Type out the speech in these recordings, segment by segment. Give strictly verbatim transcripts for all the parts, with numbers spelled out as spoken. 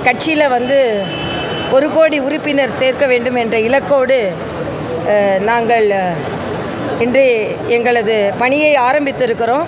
எங்கள் கட்சியில் வந்து ஒரு கோடி உறுப்பினர் சேர்க்க வேண்டும் என்ற இலக்கோடு நாங்கள் இன்று எங்களது பணியை ஆரம்பித்திருக்கிறோம்.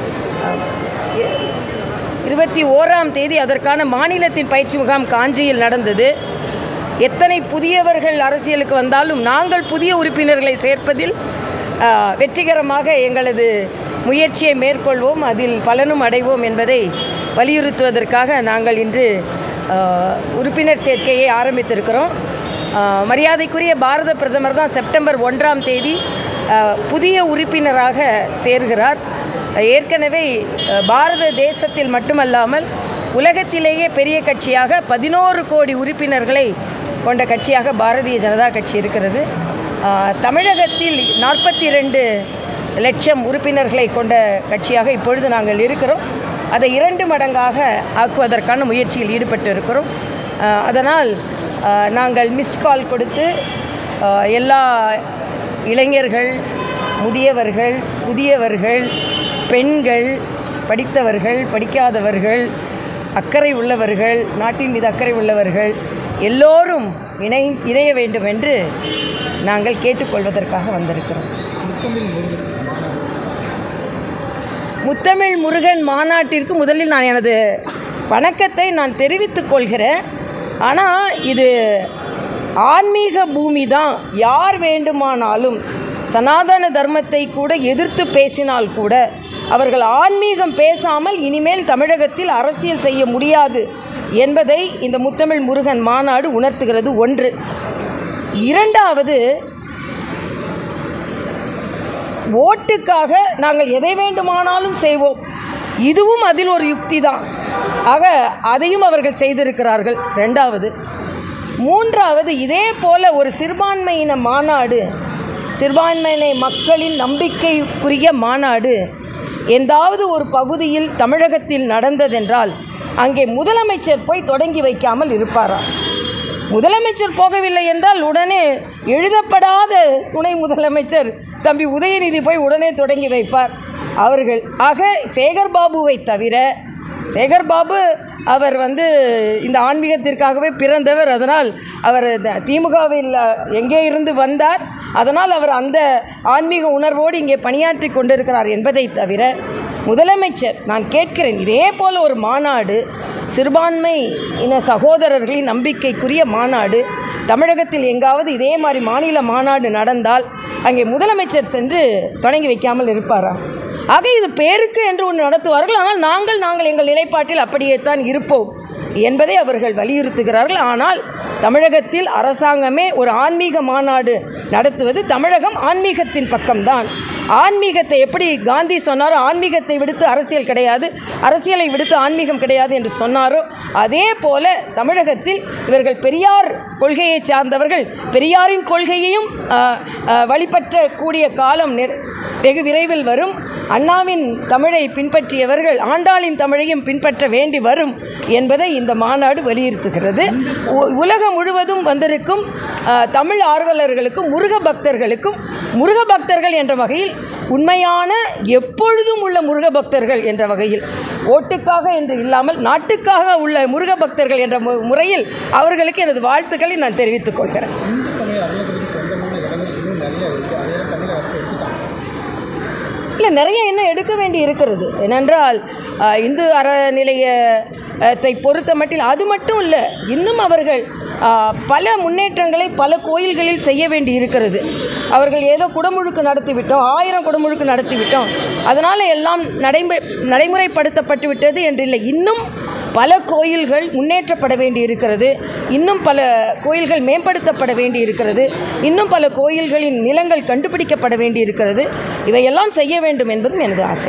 இருபத்தி ஓராம் தேதி அதற்கான மாநிலத்தின் பயிற்சி முகாம் காஞ்சியில் நடந்தது. எத்தனை புதியவர்கள் அரசியலுக்கு வந்தாலும் நாங்கள் புதிய உறுப்பினர்களை சேர்ப்பதில் வெற்றிகரமாக எங்களது முயற்சியை மேற்கொள்வோம், அதில் பலனும் அடைவோம் என்பதை வலியுறுத்துவதற்காக நாங்கள் இன்று உறுப்பினர் சேர்க்கையை ஆரம்பித்திருக்கிறோம். மரியாதைக்குரிய பாரத பிரதமர் தான் செப்டம்பர் ஒன்றாம் தேதி புதிய உறுப்பினராக சேர்கிறார். ஏற்கனவே பாரத தேசத்தில் மட்டுமல்லாமல் உலகத்திலேயே பெரிய கட்சியாக பதினோரு கோடி உறுப்பினர்களை கொண்ட கட்சியாக பாரதிய ஜனதா கட்சி இருக்கிறது. தமிழகத்தில் நாற்பத்தி ரெண்டு லட்சம் உறுப்பினர்களை கொண்ட கட்சியாக இப்பொழுது நாங்கள் இருக்கிறோம். அதை இரண்டு மடங்காக ஆக்குவதற்கான முயற்சியில் ஈடுபட்டு இருக்கிறோம். அதனால் நாங்கள் மிஸ்ட் கால் கொடுத்து எல்லா இளைஞர்கள், முதியவர்கள், புதியவர்கள், பெண்கள், படித்தவர்கள், படிக்காதவர்கள், அக்கறை உள்ளவர்கள், நாட்டின் மீது அக்கறை உள்ளவர்கள் எல்லோரும் இணை இணைய வேண்டும் என்று நாங்கள் கேட்டுக்கொள்வதற்காக வந்திருக்கிறோம். முத்தமிழ் முருகன் மாநாட்டிற்கு முதலில் நான் எனது வணக்கத்தை நான் தெரிவித்துக் கொள்கிறேன். ஆனால் இது ஆன்மீக பூமி தான். யார் வேண்டுமானாலும் சனாதன தர்மத்தை கூட எதிர்த்து பேசினால் கூட அவர்கள் ஆன்மீகம் பேசாமல் இனிமேல் தமிழகத்தில் அரசியல் செய்ய முடியாது என்பதை இந்த முத்தமிழ் முருகன் மாநாடு உணர்த்துகிறது. ஒன்று. இரண்டாவது, ஓட்டுக்காக நாங்கள் எதை வேண்டுமானாலும் செய்வோம், இதுவும் அதில் ஒரு யுக்தி தான். ஆக அதையும் அவர்கள் செய்திருக்கிறார்கள். ரெண்டாவது. மூன்றாவது, இதே போல ஒரு சிறுபான்மையின மாநாடு, சிறுபான்மையின மக்களின் நம்பிக்கைக்குரிய மாநாடு எந்தாவது ஒரு பகுதியில் தமிழகத்தில் நடந்ததென்றால் அங்கே முதலமைச்சர் போய் தொடங்கி வைக்காமல் இருப்பாரா? முதலமைச்சர் போகவில்லை என்றால் உடனே எழுதப்படாத துணை முதலமைச்சர் தம்பி உதயநிதி போய் உடனே தொடங்கி வைப்பார் அவர்கள். ஆக சேகர்பாபுவை தவிர, சேகர்பாபு அவர் வந்து இந்த ஆன்மீகத்திற்காகவே பிறந்தவர். அதனால் அவர் திமுகவில் எங்கே இருந்து வந்தார், அதனால் அவர் அந்த ஆன்மீக உணர்வோடு இங்கே பணியாற்றி கொண்டிருக்கிறார் என்பதை தவிர முதலமைச்சர், நான் கேட்கிறேன், இதே போல் ஒரு மாநாடு, சிறுபான்மை இன சகோதரர்களின் நம்பிக்கைக்குரிய மாநாடு தமிழகத்தில் எங்காவது இதே மாதிரி மாநில மாநாடு நடந்தால் அங்கே முதலமைச்சர் சென்று தொடங்கி வைக்காமல் இருப்பாரா? ஆக இது பேருக்கு என்று ஒன்று நடத்துவார்கள். ஆனால் நாங்கள் நாங்கள் எங்கள் நிலைப்பாட்டில் அப்படியே தான் இருப்போம் என்பதை அவர்கள் வலியுறுத்துகிறார்கள். ஆனால் தமிழகத்தில் அரசாங்கமே ஒரு ஆன்மீக மாநாடு நடத்துவது, தமிழகம் ஆன்மீகத்தின் பக்கம்தான். ஆன்மீகத்தை எப்படி காந்தி சொன்னாரோ, ஆன்மீகத்தை விடுத்து அரசியல் கிடையாது, அரசியலை விடுத்து ஆன்மீகம் கிடையாது என்று சொன்னாரோ, அதே போல தமிழகத்தில் இவர்கள் பெரியார் கொள்கையை சார்ந்தவர்கள், பெரியாரின் கொள்கையையும் வழிபற்றக்கூடிய காலம் வெகு விரைவில் வரும். அண்ணாவின் தமிழை பின்பற்றியவர்கள் ஆண்டாளின் தமிழையும் பின்பற்ற வேண்டி வரும் என்பதை இந்த மாநாடு வலியுறுத்துகிறது. உலகம் முழுவதும் வந்திருக்கும் தமிழ் ஆர்வலர்களுக்கும் முருக பக்தர்களுக்கும், முருக பக்தர்கள் என்ற வகையில் உண்மையான எப்பொழுதும் உள்ள முருக பக்தர்கள் என்ற வகையில், ஓட்டுக்காக என்று இல்லாமல் நாட்டுக்காக உள்ள முருக பக்தர்கள் என்ற முறையில் அவர்களுக்கு எனது வாழ்த்துக்களை நான் தெரிவித்துக் கொள்கிறேன். இல்லை, நிறைய இன்னும் எடுக்க வேண்டி இருக்கிறது. ஏனென்றால் இந்து அறநிலையத்தை பொறுத்த மட்டில் அது மட்டும் இல்லை, இன்னும் அவர்கள் பல முன்னேற்றங்களை பல கோயில்களில் செய்ய வேண்டி இருக்கிறது. அவர்கள் ஏதோ குடமுழுக்கு நடத்திவிட்டோம், ஆயிரம் குடமுழுக்கு நடத்திவிட்டோம், அதனால் எல்லாம் நடைமுறை நடைமுறைப்படுத்தப்பட்டு விட்டது என்று இல்லை. இன்னும் பல கோயில்கள் முன்னேற்றப்பட வேண்டி இருக்கிறது, இன்னும் பல கோயில்கள் மேம்படுத்தப்பட வேண்டி இருக்கிறது, இன்னும் பல கோயில்களின் நிலங்கள் கண்டுபிடிக்கப்பட வேண்டி இருக்கிறது. இவையெல்லாம் செய்ய வேண்டும் என்பதும் எனது ஆசை.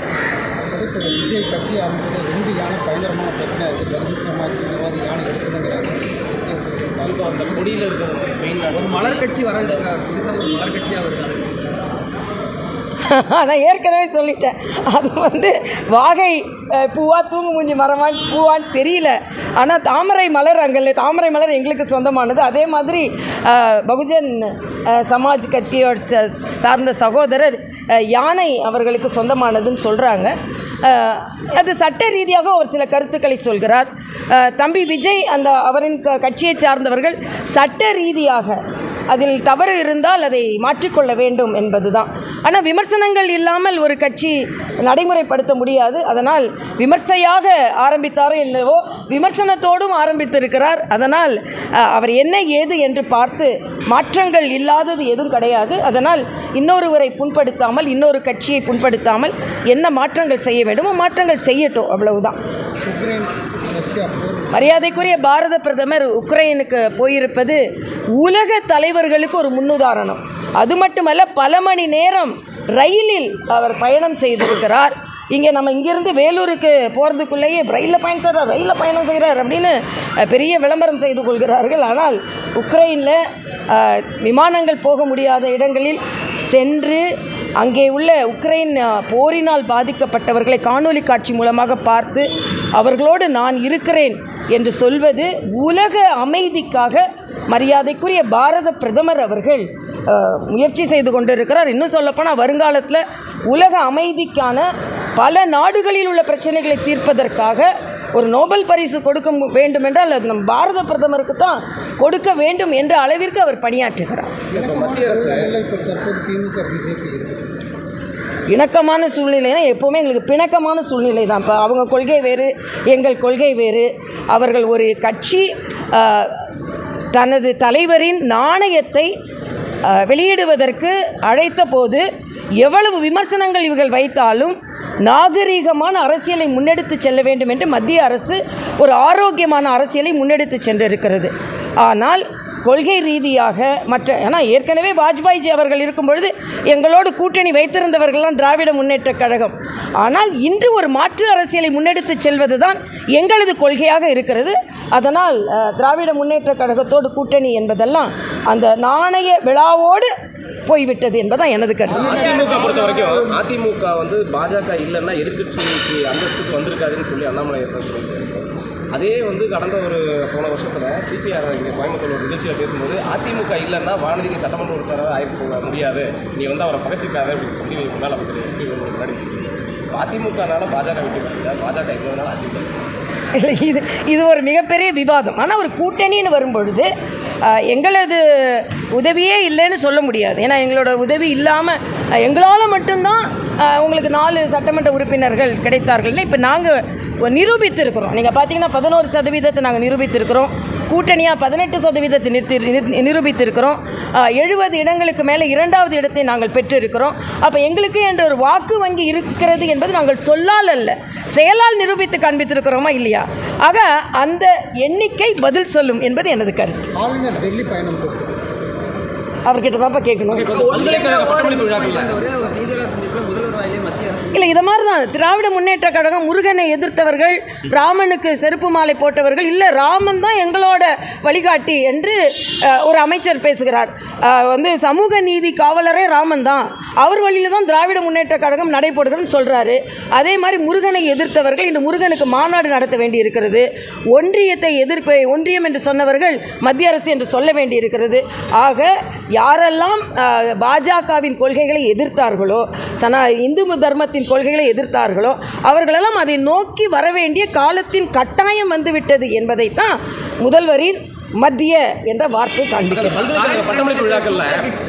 ஒரு மலர் கட்சி வர மலர் கட்சியாக வருது. அதான் ஏற்கனவே சொல்லிட்டேன். அது வந்து வாகை பூவா தூங்கு மூஞ்சி மரமான் பூவான்னு தெரியல. ஆனால் தாமரை மலர் அங்கே தாமரை மலர் எங்களுக்கு சொந்தமானது. அதே மாதிரி பகுஜன் சமாஜ் கட்சியோட சார்ந்த சகோதரர் யானை அவர்களுக்கு சொந்தமானதுன்னு சொல்கிறாங்க. அது சட்ட ரீதியாக ஒரு சில கருத்துக்களை சொல்கிறார். தம்பி விஜய் அந்த அவரின் கட்சியை சார்ந்தவர்கள் சட்ட ரீதியாக அதில் தவறு இருந்தால் அதை மாற்றிக்கொள்ள வேண்டும் என்பது தான். ஆனால் விமர்சனங்கள் இல்லாமல் ஒரு கட்சி நடைமுறைப்படுத்த முடியாது. அதனால் விமர்சையாக ஆரம்பித்தாரோ இல்லவோ விமர்சனத்தோடும் ஆரம்பித்திருக்கிறார். அதனால் அவர் என்ன ஏது என்று பார்த்து மாற்றங்கள் இல்லாதது எதுவும் கிடையாது. அதனால் இன்னொருவரை புண்படுத்தாமல் இன்னொரு கட்சியை புண்படுத்தாமல் என்ன மாற்றங்கள் செய்ய வேண்டுமோ மாற்றங்கள் செய்யட்டும், அவ்வளவுதான். மரியாதைக்குரிய பாரத பிரதமர் உக்ரைனுக்கு போயிருப்பது உலக தலைவர்களுக்கு ஒரு முன்னுதாரணம். அது மட்டுமல்ல, பல மணி நேரம் ரயிலில் அவர் பயணம் செய்திருக்கிறார். இங்கே நம்ம இங்கேருந்து வேலூருக்கு போகிறதுக்குள்ளேயே ரயிலில் பயணம் செய்கிறார் ரயிலில் பயணம் செய்கிறார் அப்படின்னு பெரிய விளம்பரம் செய்து கொள்கிறார்கள். ஆனால் உக்ரைனில் விமானங்கள் போக முடியாத இடங்களில் சென்று அங்கே உள்ள உக்ரைன் போரினால் பாதிக்கப்பட்டவர்களை காணொலி காட்சி மூலமாக பார்த்து அவர்களோடு நான் இருக்கிறேன் என்று சொல்வது உலக அமைதிக்காக மரியாதைக்குரிய பாரத பிரதமர் அவர்கள் முயற்சி செய்து கொண்டிருக்கிறார். இன்னும் சொல்லப்போனால் வருங்காலத்தில் உலக அமைதிக்கான பல நாடுகளில் உள்ள பிரச்சனைகளை தீர்ப்பதற்காக ஒரு நோபல் பரிசு கொடுக்க வேண்டும் என்றால் அது நம் பாரத பிரதமருக்கு தான் கொடுக்க வேண்டும் என்ற அளவிற்கு அவர் பணியாற்றுகிறார். இணக்கமான சூழ்நிலைனா எப்போவுமே எங்களுக்கு பிணக்கமான சூழ்நிலை தான். இப்போ அவங்க கொள்கை வேறு, எங்கள் கொள்கை வேறு. அவர்கள் ஒரு கட்சி தனது தலைவரின் நாணயத்தை வெளியிடுவதற்கு அழைத்த போது எவ்வளவு விமர்சனங்கள் இவர்கள் வைத்தாலும் நாகரீகமான அரசியலை முன்னெடுத்து செல்ல வேண்டும் என்று மத்திய அரசு ஒரு ஆரோக்கியமான அரசியலை முன்னெடுத்து சென்றிருக்கிறது. ஆனால் கொள்கை ரீதியாக மற்ற ஏன்னா ஏற்கனவே வாஜ்பாய்ஜி அவர்கள் இருக்கும் பொழுது எங்களோடு கூட்டணி வைத்திருந்தவர்கள்லாம் திராவிட முன்னேற்ற கழகம். ஆனால் இன்று ஒரு மாற்று அரசியலை முன்னெடுத்து செல்வது தான் எங்களது கொள்கையாக இருக்கிறது. அதனால் திராவிட முன்னேற்ற கழகத்தோடு கூட்டணி என்பதெல்லாம் அந்த நாணய விழாவோடு போய்விட்டது என்பதான் எனது கருத்து. அதிமுக பொறுத்த வரைக்கும் அதிமுக வந்து பாஜக இல்லைன்னா எதிர்கட்சிக்கு அந்தஸ்துக்கு வந்திருக்காதுன்னு சொல்லி அண்ணாமலை சொல்லியிருக்காரு. அதே வந்து கடந்த ஒரு போன வருஷத்தில் சிபிஆர் இங்கே கோயம்புத்தூர் ஒரு நிகழ்ச்சியில் பேசும்போது அதிமுக இல்லைன்னா வானதி நீ சட்டமன்ற உறுப்பினராக ஆயிருக்க முடியாது, நீ வந்து அவரை பகச்சிக்காத அப்படின்னு சொல்லி முன்னாள் அமைச்சர் எஸ்பி முன்னாடி அதிமுகனால பாஜக விட்டு பாஜக இல்லைனால அதிமுக இல்லை. இது இது ஒரு மிகப்பெரிய விவாதம். ஆனால் ஒரு கூட்டணின்னு வரும்பொழுது எங்களது உதவியே இல்லைன்னு சொல்ல முடியாது. ஏன்னா எங்களோட உதவி இல்லாமல் எங்களால் மட்டும்தான் உங்களுக்கு நாலு சட்டமன்ற உறுப்பினர்கள் கிடைத்தார்கள். இப்போ நாங்கள் நிரூபித்திருக்கிறோம். நீங்கள் பார்த்தீங்கன்னா பதினோரு சதவீதத்தை நாங்கள் நிரூபித்திருக்கிறோம். கூட்டணியாக பதினெட்டு சதவீதத்தை நிறுத்தி நிரூபித்திருக்கிறோம். எழுபது இடங்களுக்கு மேலே இரண்டாவது இடத்தை நாங்கள் பெற்றிருக்கிறோம். அப்போ எங்களுக்கு என்ற ஒரு வாக்கு வங்கி இருக்கிறது என்பது நாங்கள் சொல்லால் அல்ல, செயலால் நிரூபித்து காண்பித்திருக்கிறோமா இல்லையா? ஆக அந்த எண்ணிக்கை பதில் சொல்லும் என்பது எனது கருத்து. ஆளுநர் டெல்லி பயணம் அவர்கிட்ட தான்ப்பா கேட்கணும். இல்லை, இதை மாதிரி தான் திராவிட முன்னேற்ற கழகம் முருகனை எதிர்த்தவர்கள், ராமனுக்கு செருப்பு மாலை போட்டவர்கள், இல்லை ராமன் தான் எங்களோட வழிகாட்டி என்று ஒரு அமைச்சர் பேசுகிறார். வந்து சமூக நீதி காவலரே ராமன் தான், அவர் வழியில் தான் திராவிட முன்னேற்ற கழகம் நடைபெறுகிறதுன்னு சொல்கிறாரு. அதே மாதிரி முருகனை எதிர்த்தவர்கள் இந்த முருகனுக்கு மாநாடு நடத்த வேண்டி இருக்கிறது. ஒன்றியத்தை எதிர்ப்பு ஒன்றியம் என்று சொன்னவர்கள் மத்திய அரசு என்று சொல்ல வேண்டி இருக்கிறது. ஆக யாரெல்லாம் பாஜகவின் கொள்கைகளை எதிர்த்தார்களோ, சனா இந்து தர்மத்தின் கொள்கைகளை எதிர்த்தார்களோ அவர்களெல்லாம் அதை நோக்கி வர வேண்டிய காலத்தின் கட்டாயம் வந்துவிட்டது என்பதைத்தான் முதல்வரின் மத்திய என்ற வார்த்தை காண்பிக்கிறது. பட்டமளிப்பு விழாக்கள்ல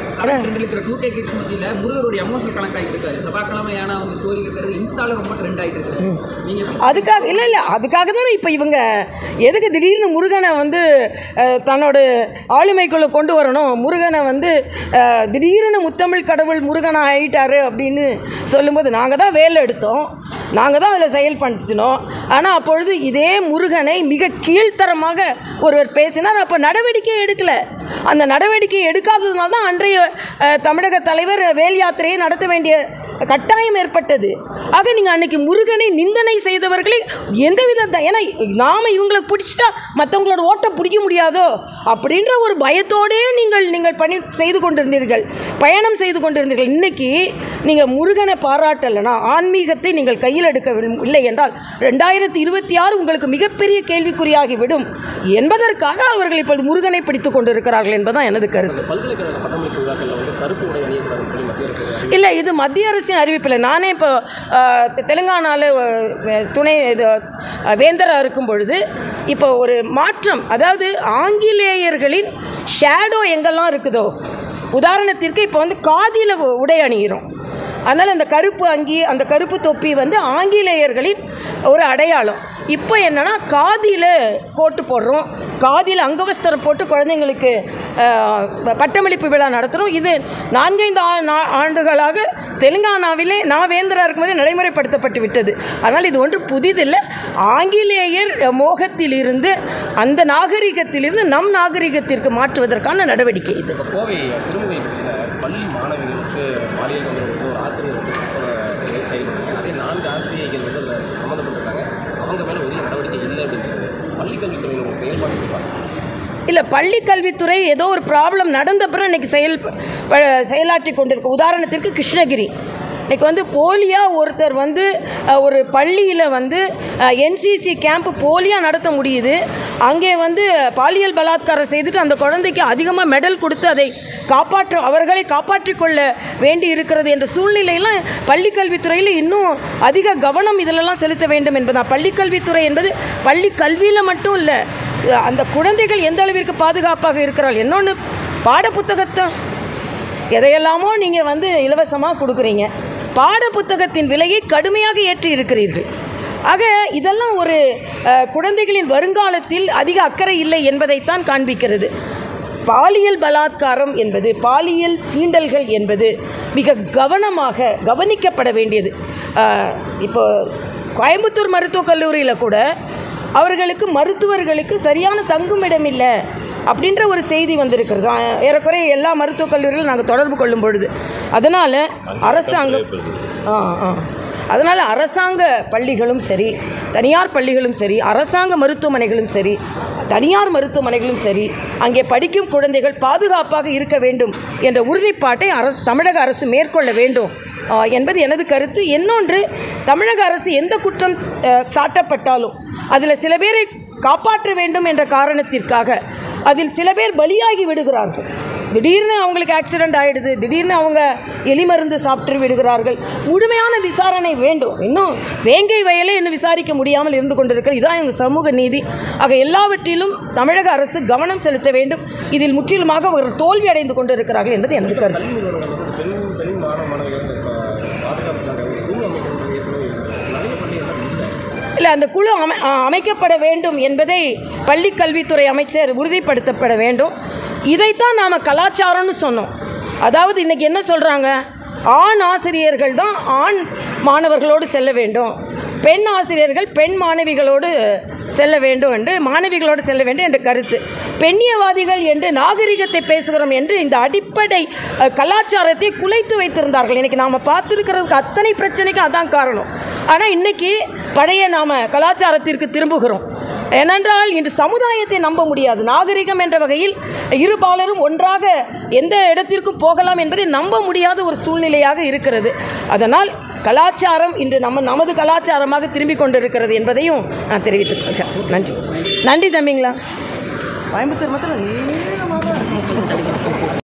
அதுக்காக இல்லை இல்லை அதுக்காக தானே இப்போ இவங்க எதுக்கு திடீர்னு முருகனை வந்து தன்னோட ஆளுமைக்குள்ளே கொண்டு வரணும், முருகனை வந்து திடீர்னு முத்தமிழ் கடவுள் முருகனை ஆயிட்டாரு அப்படின்னு சொல்லும்போது நாங்கள் தான் வேலை எடுத்தோம், நாங்கள் தான் அதில் செயல்படுத்தினோம். ஆனால் அப்பொழுது இதே முருகனை மிக கீழ்த்தரமாக ஒருவர் பேசினார். அப்போ நடவடிக்கை எடுக்கலை. அந்த நடவடிக்கை எடுக்காததுனால தான் அன்றைய தமிழக தலைவர் வேல் யாத்திரையை நடத்த வேண்டிய கட்டாயம் ஏற்பட்டது. ஆக நீங்கள் அன்னைக்கு முருகனை நிந்தனை செய்தவர்களை எந்தவித, ஏன்னா நாம் இவங்களை பிடிச்சிட்டா மற்றவங்களோட ஓட்டை பிடிக்க முடியாதோ அப்படின்ற ஒரு பயத்தோடே நீங்கள் நீங்கள் பணி செய்து கொண்டிருந்தீர்கள், பயணம் செய்து கொண்டிருந்தீர்கள். இன்னைக்கு நீங்கள் முருகனை பாராட்டலைன்னா, ஆன்மீகத்தை நீங்கள் கையில் எடுக்கவில்லை என்றால் ரெண்டாயிரத்தி இருபத்தி ஆறு உங்களுக்கு மிகப்பெரிய கேள்விக்குறியாகிவிடும் என்பதற்காக அவர்கள் இப்பொழுது முருகனை பிடித்துக் கொண்டிருக்கிறார்கள் என்பதுதான் எனது கருத்து. இல்லை, இது மத்திய அரசு அரசின் அறிவிப்பில் நானே இப்போ தெலுங்கானாவில் துணை வேந்தராக இருக்கும் பொழுது இப்போ ஒரு மாற்றம், அதாவது ஆங்கிலேயர்களின் ஷேடோ எங்கெல்லாம் இருக்குதோ, உதாரணத்திற்கு இப்போ வந்து காதியில் உடை அணிகிறோம், அதனால் அந்த கருப்பு அங்கி அந்த கருப்பு தொப்பி வந்து ஆங்கிலேயர்களின் ஒரு அடையாளம். இப்போ என்னென்னா காதியில் கோட்டு போடுறோம், காதியில் அங்கவஸ்திரம் போட்டு குழந்தைங்களுக்கு பட்டமளிப்பு விழா நடத்துகிறோம். இது நான்கைந்து ஆண்டுகளாக தெலுங்கானாவிலே நான் வேந்தராக இருக்கும்போது நடைமுறைப்படுத்தப்பட்டு விட்டது. அதனால் இது ஒன்று புதிதில்லை. ஆங்கிலேயர் மோகத்திலிருந்து அந்த நாகரிகத்திலிருந்து நம் நாகரிகத்திற்கு மாற்றுவதற்கான நடவடிக்கை இது. கோவை சிறுமுகை பள்ளி மாணவிகளுக்கு பாலியல் தொந்தரவு ஒரு ஆசிரியர் அதே நான்கு ஆசிரியர்கள் வந்து சம்மந்தப்பட்டிருக்காங்க, அவங்க மேலே உரிய நடவடிக்கை இல்லை அப்படிங்கிறது பள்ளிக்கல்வித்துறையினோட செயல்பாடு இருப்பாங்க. இல்லை, பள்ளி கல்வித்துறை ஏதோ ஒரு ப்ராப்ளம் நடந்த பிறகு இன்றைக்கி செயல் செயலாற்றி கொண்டிருக்கு. உதாரணத்திற்கு கிருஷ்ணகிரி இன்றைக்கி வந்து போலியாக ஒருத்தர் வந்து ஒரு பள்ளியில் வந்து என்சிசி கேம்ப் போலியாக நடத்த முடியுது. அங்கே வந்து பாலியல் பலாத்காரம் செய்துட்டு அந்த குழந்தைக்கு அதிகமாக மெடல் கொடுத்து அதை காப்பாற்ற அவர்களை காப்பாற்றிக் கொள்ள வேண்டி இருக்கிறது என்ற சூழ்நிலையெல்லாம் பள்ளிக்கல்வித்துறையில் இன்னும் அதிக கவனம் இதிலெல்லாம் செலுத்த வேண்டும் என்பதுதான். பள்ளிக்கல்வித்துறை என்பது பள்ளி கல்வியில் மட்டும் இல்லை, அந்த குழந்தைகள் எந்த அளவிற்கு பாதுகாப்பாக இருக்கிறாள். இன்னொன்று, பாட புத்தகத்தை எதையெல்லாமோ நீங்கள் வந்து இலவசமாக கொடுக்குறீங்க, பாட புத்தகத்தின் விலையை கடுமையாக ஏற்றி இருக்கிறீர்கள். ஆக இதெல்லாம் ஒரு குழந்தைகளின் வருங்காலத்தில் அதிக அக்கறை இல்லை என்பதைத்தான் காண்பிக்கிறது. பாலியல் பலாத்காரம் என்பது, பாலியல் சீண்டல்கள் என்பது மிக கவனமாக கவனிக்கப்பட வேண்டியது. இப்போ கோயம்புத்தூர் மருத்துவக் கல்லூரியில் கூட அவர்களுக்கு மருத்துவர்களுக்கு சரியான தங்குமிடம் இல்லை அப்படின்ற ஒரு செய்தி வந்திருக்கிறது. ஏறக்குறைய எல்லா மருத்துவக் கல்லூரிகளும் நாங்கள் தொடர்பு கொள்ளும் பொழுது அதனால் அரசாங்கம் ஆ ஆ அதனால் அரசாங்க பள்ளிகளும் சரி, தனியார் பள்ளிகளும் சரி, அரசாங்க மருத்துவமனைகளும் சரி, தனியார் மருத்துவமனைகளும் சரி, அங்கே படிக்கும் குழந்தைகள் பாதுகாப்பாக இருக்க வேண்டும் என்ற உறுதிப்பாட்டை அரசு தமிழக அரசு மேற்கொள்ள வேண்டும் என்பது எனது கருத்து. இன்னொன்று, தமிழக அரசு எந்த குற்றம் சாட்டப்பட்டாலும் அதில் சில பேரை காப்பாற்ற வேண்டும் என்ற காரணத்திற்காக அதில் சில பேர் பலியாகி விடுகிறார்கள். திடீர்னு அவங்களுக்கு ஆக்சிடெண்ட் ஆகிடுது, திடீர்னு அவங்க எலி மருந்து சாப்பிட்டு விடுகிறார்கள். முழுமையான விசாரணை வேண்டும். இன்னும் வேங்கை வயலே இன்னும் விசாரிக்க முடியாமல் இருந்து கொண்டிருக்கிறது. இதுதான் எங்கள் சமூக நீதி. ஆக எல்லாவற்றிலும் தமிழக அரசு கவனம் செலுத்த வேண்டும். இதில் முற்றிலுமாக அவர்கள் தோல்வி அடைந்து கொண்டிருக்கிறார்கள் என்பது எனது கருத்து. இல்லை, அந்த குழு அமை அமைக்கப்பட வேண்டும் என்பதை பள்ளி கல்வித்துறை அமைச்சர் உறுதிப்படுத்தப்பட வேண்டும். இதைத்தான் நாம் கலாச்சாரம்னு சொன்னோம். அதாவது இன்றைக்கி என்ன சொல்கிறாங்க, ஆண் ஆசிரியர்கள் தான் ஆண் மாணவர்களோடு செல்ல வேண்டும், பெண் ஆசிரியர்கள் பெண் மாணவிகளோடு செல்ல வேண்டும் என்று மாணவிகளோடு செல்ல வேண்டும் என்ற கருத்து. பெண்ணியவாதிகள் என்று நாகரிகத்தை பேசுகிறோம் என்று இந்த அடிப்படை கலாச்சாரத்தை குலைத்து வைத்திருந்தார்கள். இன்றைக்கி நாம் பார்த்துருக்கிறதுக்கு அத்தனை பிரச்சனைக்கும் அதான் காரணம். ஆனால் இன்றைக்கி பழைய நாம் கலாச்சாரத்திற்கு திரும்புகிறோம். ஏனென்றால் இன்று சமுதாயத்தை நம்ப முடியாது. நாகரிகம் என்ற வகையில் இருபாலரும் ஒன்றாக எந்த இடத்திற்கும் போகலாம் என்பதை நம்ப முடியாத ஒரு சூழ்நிலையாக இருக்கிறது. அதனால் கலாச்சாரம் இன்று நம்ம நமது கலாச்சாரமாக திரும்பிக் கொண்டிருக்கிறது என்பதையும் நான் தெரிவித்துக் கொள்கிறேன். நன்றி. நன்றி தம்பிங்களா. கோயம்புத்தூர் மாத்திரம்